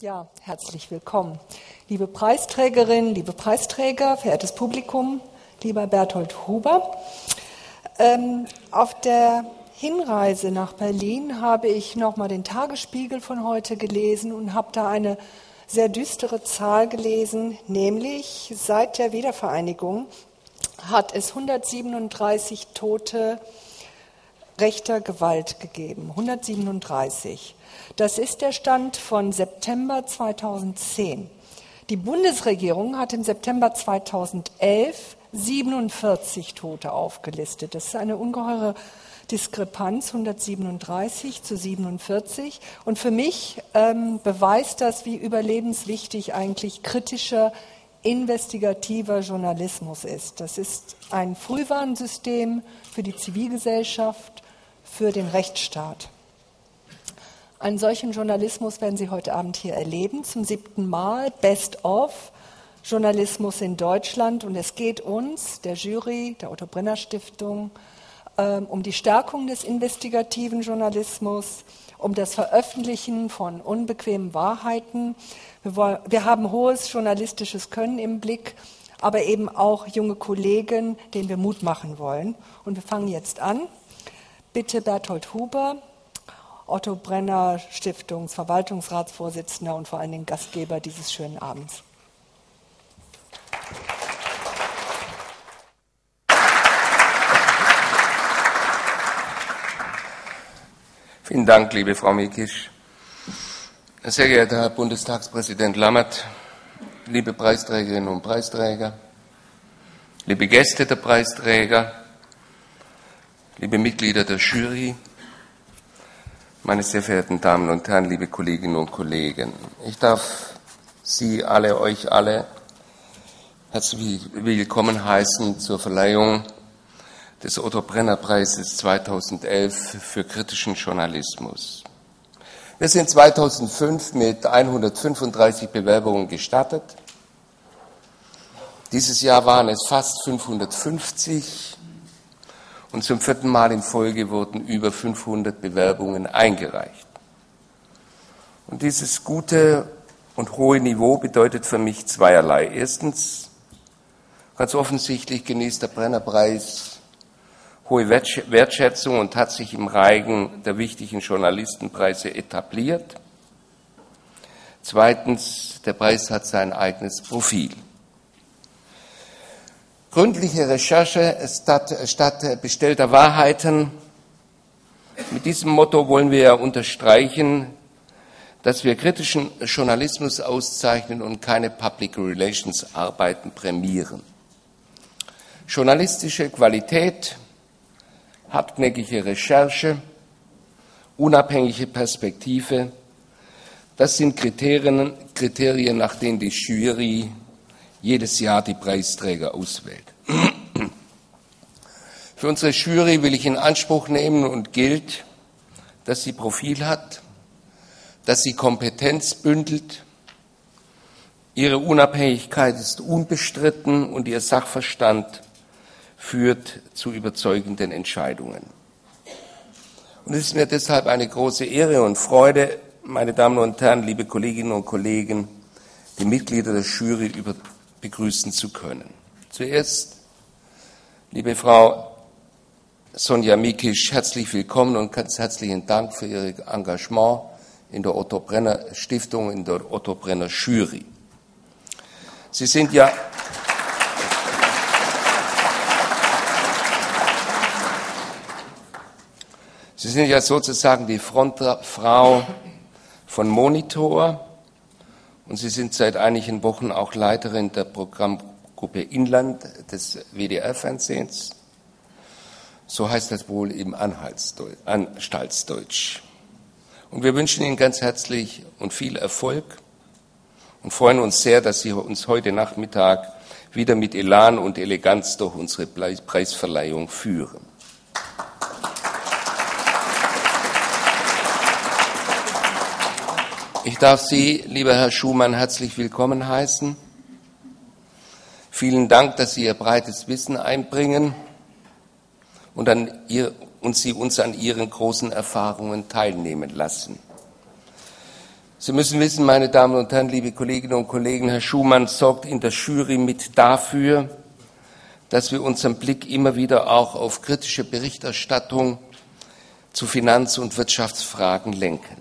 Ja, herzlich willkommen. Liebe Preisträgerinnen, liebe Preisträger, verehrtes Publikum, lieber Berthold Huber. Auf der Hinreise nach Berlin habe ich nochmal den Tagesspiegel von heute gelesen und habe da eine sehr düstere Zahl gelesen, nämlich seit der Wiedervereinigung hat es 137 Tote rechter Gewalt gegeben. 137. Das ist der Stand von September 2010. Die Bundesregierung hat im September 2011 47 Tote aufgelistet. Das ist eine ungeheure Diskrepanz, 137 zu 47. Und für mich beweist das, wie überlebenswichtig eigentlich kritischer, investigativer Journalismus ist. Das ist ein Frühwarnsystem für die Zivilgesellschaft, für den Rechtsstaat. Einen solchen Journalismus werden Sie heute Abend hier erleben, zum 7. Mal, Best of Journalismus in Deutschland. Und es geht uns, der Jury, der Otto-Brenner-Stiftung, um die Stärkung des investigativen Journalismus, um das Veröffentlichen von unbequemen Wahrheiten. Wir haben hohes journalistisches Können im Blick, aber eben auch junge Kollegen, denen wir Mut machen wollen. Und wir fangen jetzt an. Bitte Berthold Huber, Otto Brenner Stiftungsverwaltungsratsvorsitzender und vor allen Dingen Gastgeber dieses schönen Abends. Vielen Dank, liebe Frau Mikisch. Sehr geehrter Herr Bundestagspräsident Lammert, liebe Preisträgerinnen und Preisträger, liebe Gäste der Preisträger, liebe Mitglieder der Jury, meine sehr verehrten Damen und Herren, liebe Kolleginnen und Kollegen. Ich darf euch alle herzlich willkommen heißen zur Verleihung des Otto-Brenner-Preises 2011 für kritischen Journalismus. Wir sind 2005 mit 135 Bewerbungen gestartet. Dieses Jahr waren es fast 550 und zum 4. Mal in Folge wurden über 500 Bewerbungen eingereicht. Und dieses gute und hohe Niveau bedeutet für mich zweierlei. Erstens, ganz offensichtlich genießt der Brenner-Preis hohe Wertschätzung und hat sich im Reigen der wichtigen Journalistenpreise etabliert. Zweitens, der Preis hat sein eigenes Profil. Gründliche Recherche statt bestellter Wahrheiten. Mit diesem Motto wollen wir unterstreichen, dass wir kritischen Journalismus auszeichnen und keine Public Relations Arbeiten prämieren. Journalistische Qualität, hartnäckige Recherche, unabhängige Perspektive, das sind Kriterien, nach denen die Jury jedes Jahr die Preisträger auswählt. Für unsere Jury will ich in Anspruch nehmen und gilt, dass sie Profil hat, dass sie Kompetenz bündelt, ihre Unabhängigkeit ist unbestritten und ihr Sachverstand führt zu überzeugenden Entscheidungen. Und es ist mir deshalb eine große Ehre und Freude, meine Damen und Herren, liebe Kolleginnen und Kollegen, die Mitglieder der Jury begrüßen zu können. Zuerst, liebe Frau Sonja Mikisch, herzlich willkommen und ganz herzlichen Dank für Ihr Engagement in der Otto Brenner Stiftung, in der Otto Brenner Jury. Sie sind ja sozusagen die Frontfrau von Monitor und Sie sind seit einigen Wochen auch Leiterin der Programmgruppe Inland des WDR-Fernsehens. So heißt das wohl im Anstaltsdeutsch. Und wir wünschen Ihnen ganz herzlich und viel Erfolg und freuen uns sehr, dass Sie uns heute Nachmittag wieder mit Elan und Eleganz durch unsere Preisverleihung führen. Ich darf Sie, lieber Herr Schumann, herzlich willkommen heißen. Vielen Dank, dass Sie Ihr breites Wissen einbringen und Sie uns an Ihren großen Erfahrungen teilnehmen lassen. Sie müssen wissen, meine Damen und Herren, liebe Kolleginnen und Kollegen, Herr Schumann sorgt in der Jury mit dafür, dass wir unseren Blick immer wieder auch auf kritische Berichterstattung zu Finanz- und Wirtschaftsfragen lenken.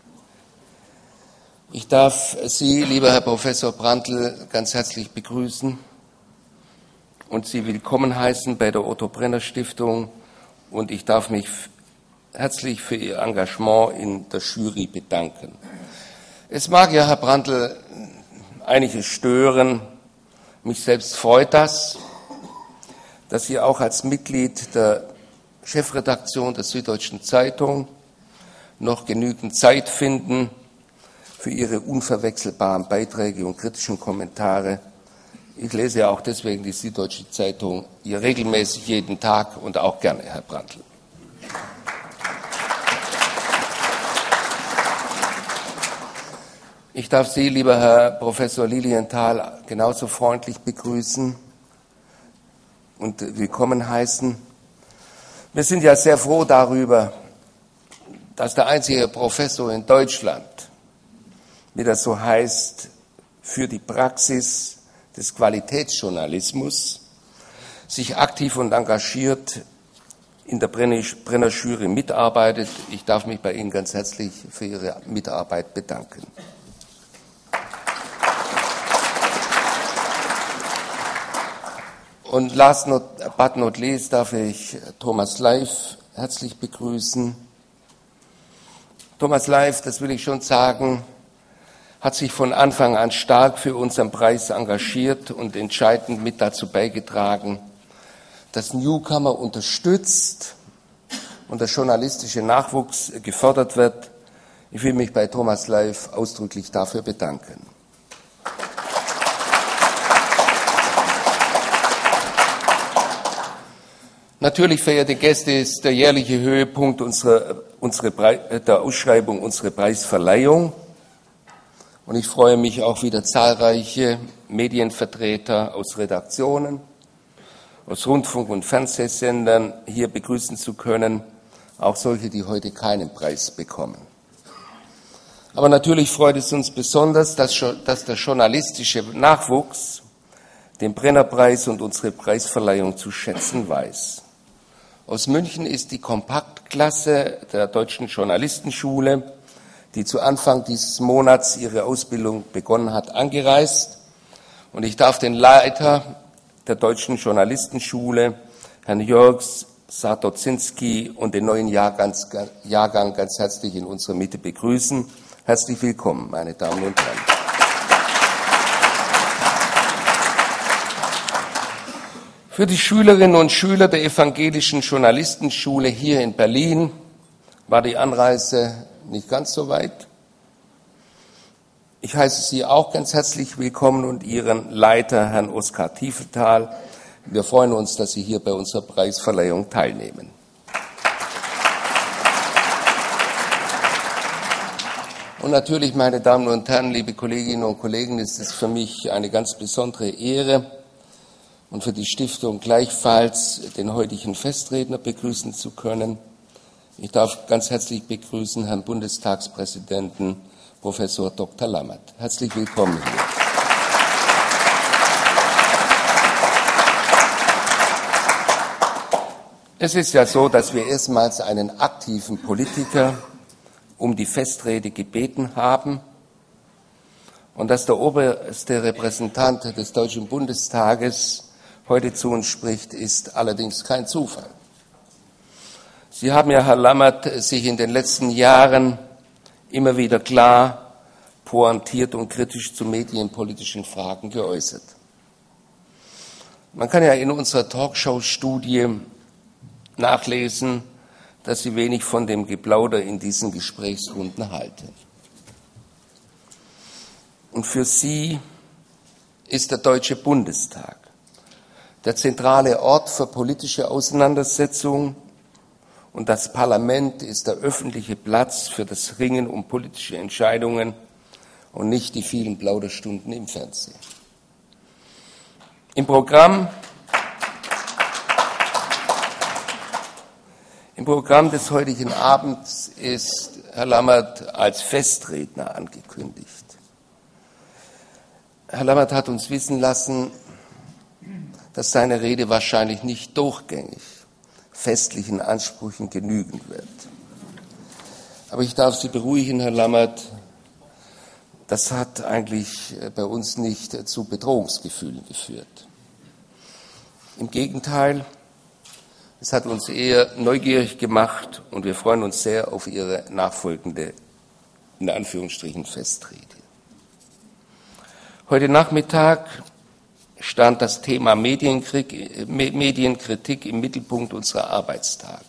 Ich darf Sie, lieber Herr Professor Brandl, ganz herzlich begrüßen und Sie willkommen heißen bei der Otto Brenner Stiftung, und ich darf mich herzlich für Ihr Engagement in der Jury bedanken. Es mag ja, Herr Brandl, einiges stören. Mich selbst freut das, dass Sie auch als Mitglied der Chefredaktion der Süddeutschen Zeitung noch genügend Zeit finden für Ihre unverwechselbaren Beiträge und kritischen Kommentare. Ich lese ja auch deswegen die Süddeutsche Zeitung hier regelmäßig jeden Tag und auch gerne, Herr Brandl. Ich darf Sie, lieber Herr Professor Lilienthal, genauso freundlich begrüßen und willkommen heißen. Wir sind ja sehr froh darüber, dass der einzige Professor in Deutschland, wie das so heißt, für die Praxis des Qualitätsjournalismus sich aktiv und engagiert in der Brenner Jury mitarbeitet. Ich darf mich bei Ihnen ganz herzlich für Ihre Mitarbeit bedanken. Und last but not least darf ich Thomas Leif herzlich begrüßen. Thomas Leif, das will ich schon sagen, hat sich von Anfang an stark für unseren Preis engagiert und entscheidend mit dazu beigetragen, dass Newcomer unterstützt und der journalistische Nachwuchs gefördert wird. Ich will mich bei Thomas Leif ausdrücklich dafür bedanken. Natürlich, verehrte Gäste, ist der jährliche Höhepunkt der Ausschreibung unsere Preisverleihung. Und ich freue mich auch wieder, zahlreiche Medienvertreter aus Redaktionen, aus Rundfunk- und Fernsehsendern hier begrüßen zu können, auch solche, die heute keinen Preis bekommen. Aber natürlich freut es uns besonders, dass der journalistische Nachwuchs den Brennerpreis und unsere Preisverleihung zu schätzen weiß. Aus München ist die Kompaktklasse der Deutschen Journalistenschule, die zu Anfang dieses Monats ihre Ausbildung begonnen hat, angereist. Und ich darf den Leiter der Deutschen Journalistenschule, Herrn Jörg Sartozinski, und den neuen Jahrgang ganz herzlich in unserer Mitte begrüßen. Herzlich willkommen, meine Damen und Herren. Für die Schülerinnen und Schüler der Evangelischen Journalistenschule hier in Berlin war die Anreise nicht ganz so weit. Ich heiße Sie auch ganz herzlich willkommen und Ihren Leiter, Herrn Oskar Tiefenthal. Wir freuen uns, dass Sie hier bei unserer Preisverleihung teilnehmen. Und natürlich, meine Damen und Herren, liebe Kolleginnen und Kollegen, ist es für mich eine ganz besondere Ehre und für die Stiftung gleichfalls, den heutigen Festredner begrüßen zu können. Ich darf ganz herzlich begrüßen Herrn Bundestagspräsidenten Professor Dr. Lammert. Herzlich willkommen hier. Es ist ja so, dass wir erstmals einen aktiven Politiker um die Festrede gebeten haben und dass der oberste Repräsentant des Deutschen Bundestages heute zu uns spricht, ist allerdings kein Zufall. Sie haben ja, Herr Lammert, sich in den letzten Jahren immer wieder klar, pointiert und kritisch zu medienpolitischen Fragen geäußert. Man kann ja in unserer Talkshow-Studie nachlesen, dass Sie wenig von dem Geplauder in diesen Gesprächsrunden halten. Und für Sie ist der Deutsche Bundestag der zentrale Ort für politische Auseinandersetzungen, und das Parlament ist der öffentliche Platz für das Ringen um politische Entscheidungen und nicht die vielen Plauderstunden im Fernsehen. Im Programm des heutigen Abends ist Herr Lammert als Festredner angekündigt. Herr Lammert hat uns wissen lassen, dass seine Rede wahrscheinlich nicht durchgängig festlichen Ansprüchen genügen wird. Aber ich darf Sie beruhigen, Herr Lammert, das hat eigentlich bei uns nicht zu Bedrohungsgefühlen geführt. Im Gegenteil, es hat uns eher neugierig gemacht und wir freuen uns sehr auf Ihre nachfolgende, in Anführungsstrichen, Festrede. Heute Nachmittag stand das Thema Medienkritik im Mittelpunkt unserer Arbeitstagen.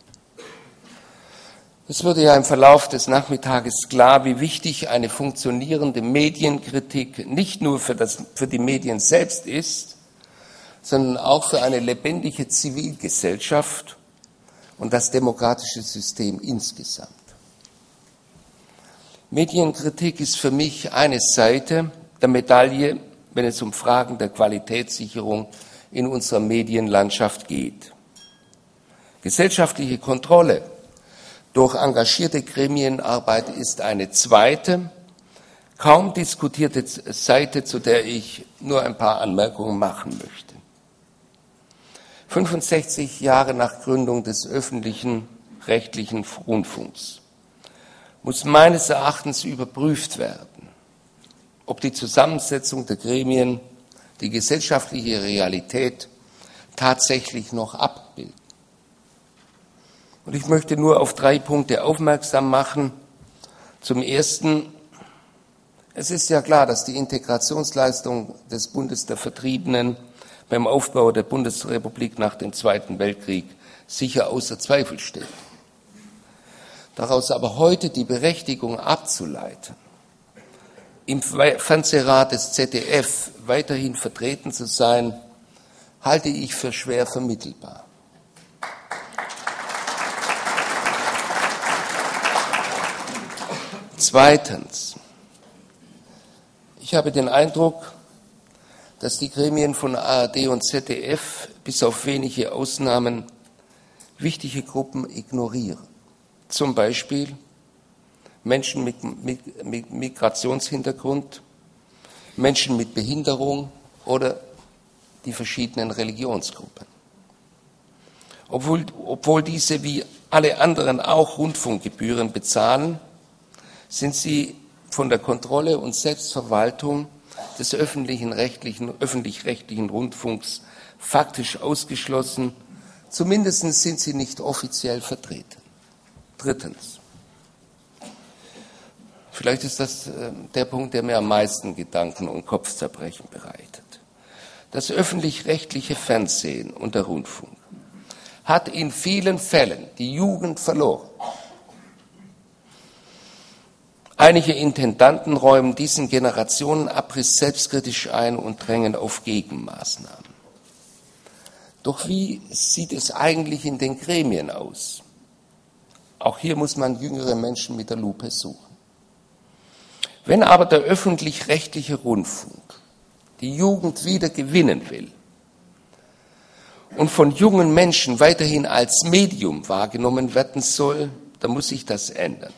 Es wurde ja im Verlauf des Nachmittages klar, wie wichtig eine funktionierende Medienkritik nicht nur für die Medien selbst ist, sondern auch für eine lebendige Zivilgesellschaft und das demokratische System insgesamt. Medienkritik ist für mich eine Seite der Medaille, wenn es um Fragen der Qualitätssicherung in unserer Medienlandschaft geht. Gesellschaftliche Kontrolle durch engagierte Gremienarbeit ist eine zweite, kaum diskutierte Seite, zu der ich nur ein paar Anmerkungen machen möchte. 65 Jahre nach Gründung des öffentlichen rechtlichen Rundfunks muss meines Erachtens überprüft werden, ob die Zusammensetzung der Gremien die gesellschaftliche Realität tatsächlich noch abbildet. Und ich möchte nur auf 3 Punkte aufmerksam machen. Zum Ersten, es ist ja klar, dass die Integrationsleistung des Bundes der Vertriebenen beim Aufbau der Bundesrepublik nach dem Zweiten Weltkrieg sicher außer Zweifel steht. Daraus aber heute die Berechtigung abzuleiten, im Fernsehrat des ZDF weiterhin vertreten zu sein, halte ich für schwer vermittelbar. Zweitens, ich habe den Eindruck, dass die Gremien von ARD und ZDF bis auf wenige Ausnahmen wichtige Gruppen ignorieren. Zum Beispiel Menschen mit Migrationshintergrund, Menschen mit Behinderung oder die verschiedenen Religionsgruppen. Obwohl diese wie alle anderen auch Rundfunkgebühren bezahlen, sind sie von der Kontrolle und Selbstverwaltung des öffentlich-rechtlichen Rundfunks faktisch ausgeschlossen, zumindest sind sie nicht offiziell vertreten. Drittens, vielleicht ist das der Punkt, der mir am meisten Gedanken und Kopfzerbrechen bereitet. Das öffentlich-rechtliche Fernsehen und der Rundfunk hat in vielen Fällen die Jugend verloren. Einige Intendanten räumen diesen Generationenabriss selbstkritisch ein und drängen auf Gegenmaßnahmen. Doch wie sieht es eigentlich in den Gremien aus? Auch hier muss man jüngere Menschen mit der Lupe suchen. Wenn aber der öffentlich-rechtliche Rundfunk die Jugend wieder gewinnen will und von jungen Menschen weiterhin als Medium wahrgenommen werden soll, dann muss sich das ändern.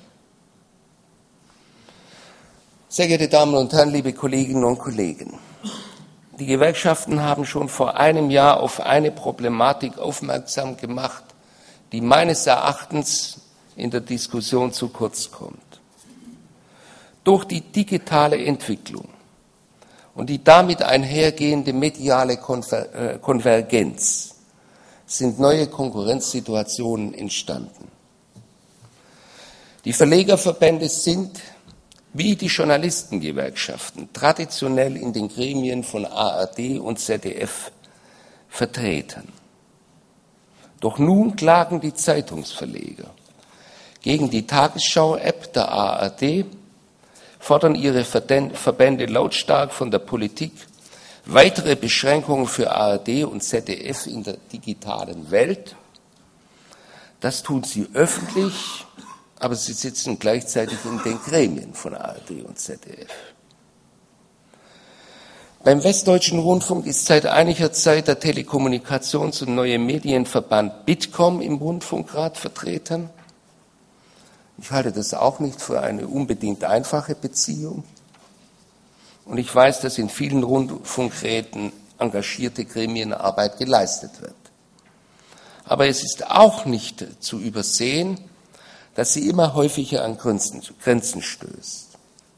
Sehr geehrte Damen und Herren, liebe Kolleginnen und Kollegen, die Gewerkschaften haben schon vor einem Jahr auf eine Problematik aufmerksam gemacht, die meines Erachtens in der Diskussion zu kurz kommt. Durch die digitale Entwicklung und die damit einhergehende mediale Konvergenz sind neue Konkurrenzsituationen entstanden. Die Verlegerverbände sind wie die Journalistengewerkschaften traditionell in den Gremien von ARD und ZDF vertreten. Doch nun klagen die Zeitungsverleger gegen die Tagesschau-App der ARD, fordern ihre Verbände lautstark von der Politik weitere Beschränkungen für ARD und ZDF in der digitalen Welt. Das tun sie öffentlich, aber sie sitzen gleichzeitig in den Gremien von ARD und ZDF. Beim Westdeutschen Rundfunk ist seit einiger Zeit der Telekommunikations- und neue Medienverband Bitkom im Rundfunkrat vertreten. Ich halte das auch nicht für eine unbedingt einfache Beziehung. Und ich weiß, dass in vielen Rundfunkräten engagierte Gremienarbeit geleistet wird. Aber es ist auch nicht zu übersehen, dass sie immer häufiger an Grenzen stößt.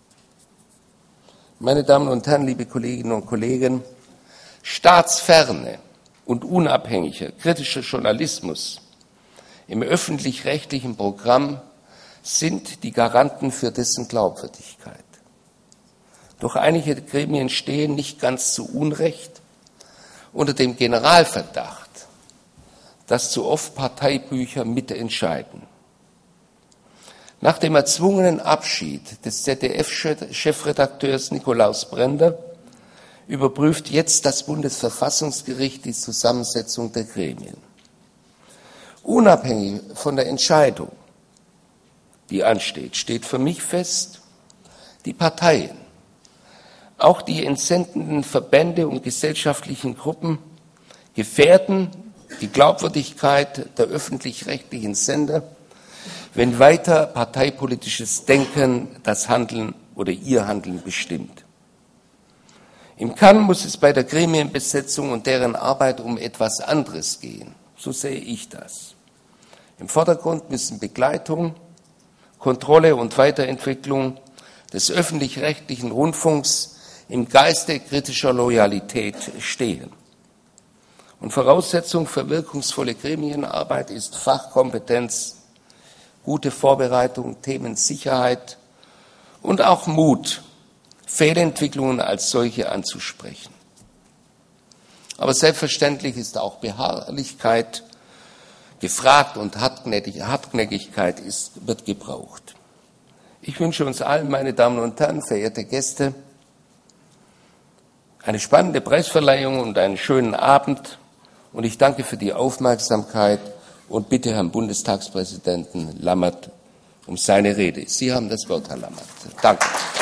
Meine Damen und Herren, liebe Kolleginnen und Kollegen, staatsferne und unabhängiger kritischer Journalismus im öffentlich-rechtlichen Programm sind die Garanten für dessen Glaubwürdigkeit. Doch einige Gremien stehen nicht ganz zu Unrecht unter dem Generalverdacht, dass zu oft Parteibücher mitentscheiden. Nach dem erzwungenen Abschied des ZDF-Chefredakteurs Nikolaus Brender überprüft jetzt das Bundesverfassungsgericht die Zusammensetzung der Gremien. Unabhängig von der Entscheidung, die ansteht, steht für mich fest, die Parteien, auch die entsendenden Verbände und gesellschaftlichen Gruppen gefährden die Glaubwürdigkeit der öffentlich-rechtlichen Sender, wenn weiter parteipolitisches Denken das Handeln oder ihr Handeln bestimmt. Im Kern muss es bei der Gremienbesetzung und deren Arbeit um etwas anderes gehen. So sehe ich das. Im Vordergrund müssen Begleitung, Kontrolle und Weiterentwicklung des öffentlich-rechtlichen Rundfunks im Geiste kritischer Loyalität stehen. Und Voraussetzung für wirkungsvolle Gremienarbeit ist Fachkompetenz, gute Vorbereitung, Themensicherheit und auch Mut, Fehlentwicklungen als solche anzusprechen. Aber selbstverständlich ist auch Beharrlichkeit gefragt und Hartnäckigkeit wird gebraucht. Ich wünsche uns allen, meine Damen und Herren, verehrte Gäste, eine spannende Preisverleihung und einen schönen Abend. Und ich danke für die Aufmerksamkeit und bitte Herrn Bundestagspräsidenten Lammert um seine Rede. Sie haben das Wort, Herr Lammert. Danke.